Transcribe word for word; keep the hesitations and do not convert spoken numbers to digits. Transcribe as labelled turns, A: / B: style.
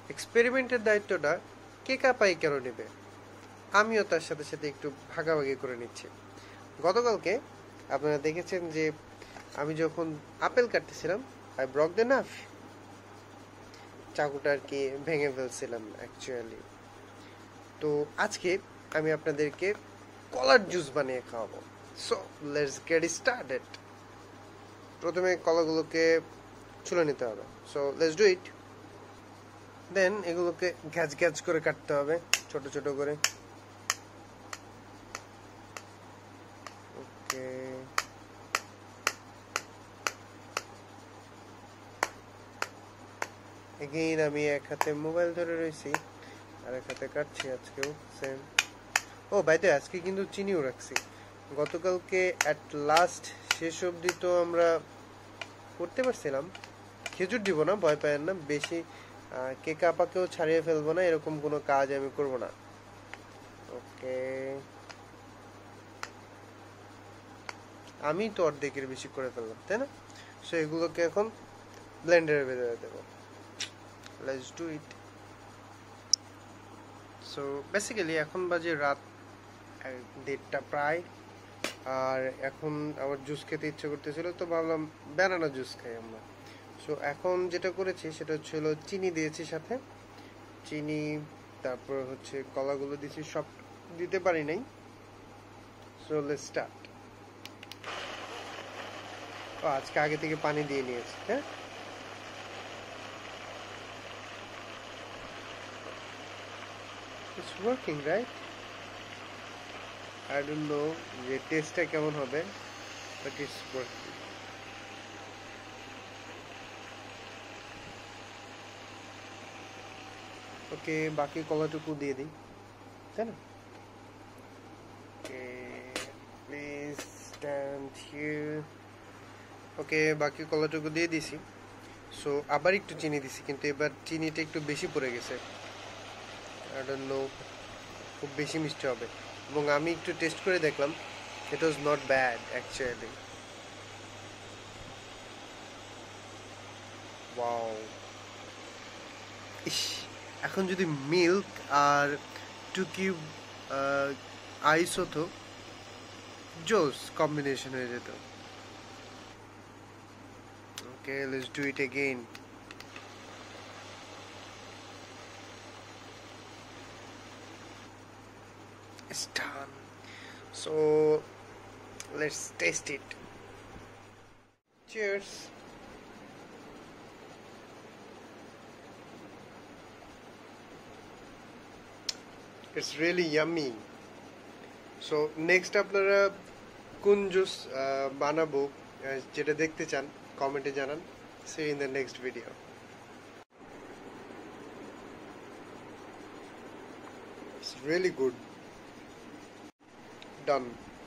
A: এক্সপেরিমেন্টের দায়িত্বটা কে কাপাই কেন নেবে, আমিও তার সাথে সাথে একটু ভাগাভাগি করে নিচ্ছি। গতকালকে আপনারা দেখেছেন যে আমি যখন আপেল কাটতেছিলাম আই ব্রক দ্য নাফ, চাকুটা আর কি ভেঙে ফেলছিলাম অ্যাকচুয়ালি। তো আজকে আমি আপনাদেরকে কলার জুস বানিয়ে খাওয়াবো। So let's get started. প্রথমে কলাগুলোকে ছুলে নিতে হবে। So let's do it. Then এগুলোকে গ্যাজ গ্যাজ করে কাটতে হবে, ছোট ছোট করে। ওকে, এগেইন আমি এক হাতে মোবাইল ধরে রয়েছি আর এক হাতে কাটছি। আজকেও same. Oh by the way, আজকে কিন্তু চিনিও রাখছি। গতকালকে অ্যাট লাস্ট শেষ অবধি তো আমরা করতে পারছিলাম। খেজুর দিব না, ভয় পায়েন না। বেশি কেক আপাকেও ছাড়িয়ে ফেলবো না, এরকম কোনো কাজ আমি করব না। ওকে, আমি তো অর্ধেকের বেশি করে ফেললাম, তাই না? সো এগুলোকে এখন ব্লেন্ডারে ভেতরে দেবো। Let's do it. So basically এখন বাজে রাত দেড়টা প্রায়, আর এখন আমার জুস খেতে ইচ্ছে করতেছিল, তো ভাবলাম ব্যানানা জুস খাই আমরা। সো এখন যেটা করেছি সেটা হচ্ছিল চিনি দিয়েছি সাথে, চিনি, তারপর হচ্ছে কলাগুলো দিয়েছি, সব দিতে পারি নাই। So let's start. ও আজকে আগে থেকে পানি দিয়ে নিয়েছি। হ্যাঁ, it's working right? I don't know যে টেস্টটা কেমন হবে, but it's working. ওকে, বাকি কলাটুকু দিয়ে দিই, তাই না? Okay, please stand here. Okay, বাকি কলাটুকু দিয়ে দিছি। সো আবার একটু চিনি দিছি, কিন্তু এবার চিনিটা একটু বেশি পড়ে গেছে। I don't know, খুব বেশি মিষ্টি হবে। এবং আমি একটু টেস্ট করে দেখলাম, it was not bad actually. Wow. ইস, এখন যদি মিল্ক আর টু কিউব আইস হতো, জোস কম্বিনেশন হয়ে যেত। Okay, let's do it again. It's done. So let's taste it. Cheers. It's really yummy. So next আপনারা কোন জুস বানাবো যেটা দেখতে চান কমেন্টে জানান। See you in the next video. It's really good. Done.